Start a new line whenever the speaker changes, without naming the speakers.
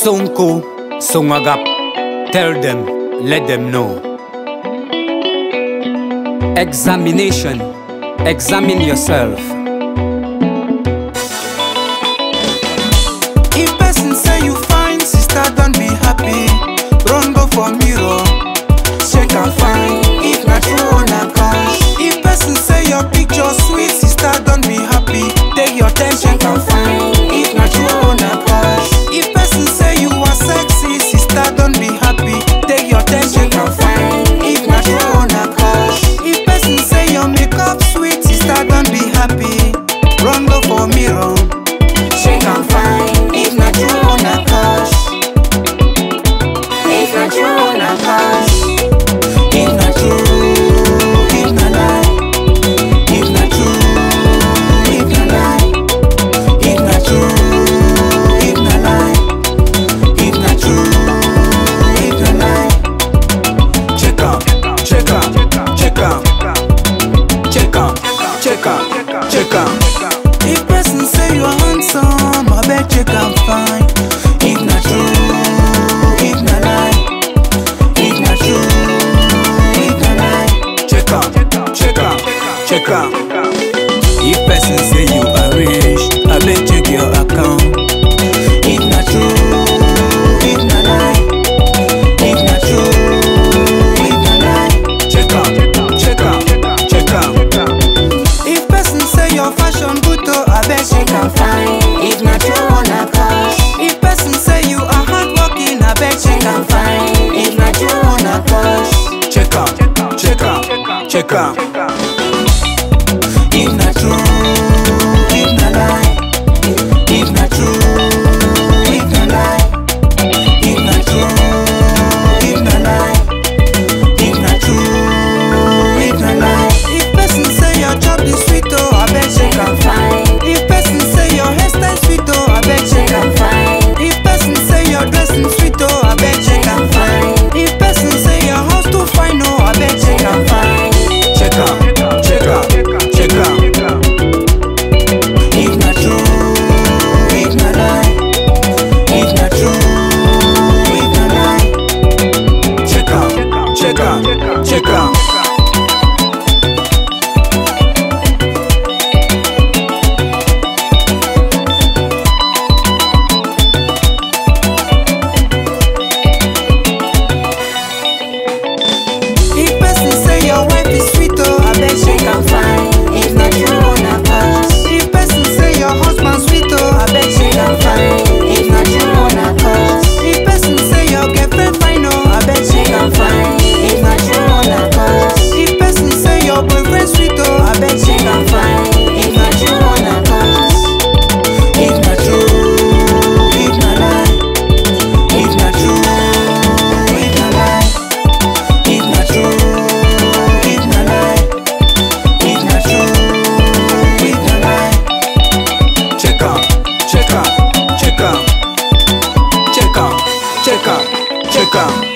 Sonko, Songagap, tell them, let them know. Examination, examine yourself.
If person say you fine, sister, don't be happy. Run go for mirror, check and find. If not true, not cause. If person say your picture sweet, sister, don't be happy. Take your time, check and find. If not true, not cause. If person say you are sexy, sister, don't be happy. Take your time, check and find. If not true, not cause. If person say your makeup sweet, sister, don't be happy. Run go for mirror, check and find. If not true, not cause. If not true, not cause. If not true, if not lie. If not true, if not lie. If not true, if not lie. If not true, if not lie. Check out, check out, check out, check out, check out, check out. If person say you are handsome, I bet check and find. If not true, if not lie. If not true, if not lie. Check out, check out, check out. If person say you are rich, I bet check your account. If not true, if not lie. If not true, if not lie. Check out, check out, check out. If person say your fashion good, oh, I bet check and find. If not true, not cause. If person say you are hardworking, I bet check and find. If not true, not cause. Check out, check out, check out. If not true, if not lie. If not true, if not lie. If not true, if not lie. If not true, if not lie. If person say your job is sweet, oh, I bet check and find. If person say your hairstyle sweet, oh, I bet check and find. If person say your dressing sweet, oh, I bet check and find. If person say your house too fine, oh, I bet check and find. Check out, check out, check out. If not true, if not lie. If not true, if not lie. Check out, check out, check out. If person say your wife is sweet, oh, I bet check and find. If not true, not cause. If person say your husband sweet, oh, I bet check and find. If not true, not cause. If person say your girlfriend fine, oh, I bet check and find. If not true, not cause. If person say your boyfriend sweet, oh, I bet check and find. If not true, not cause. If not true, if not lie. If not true, if not lie. If not true, if not lie. If not true, if not lie. Check out, check out, check out. Check out, check out, check out.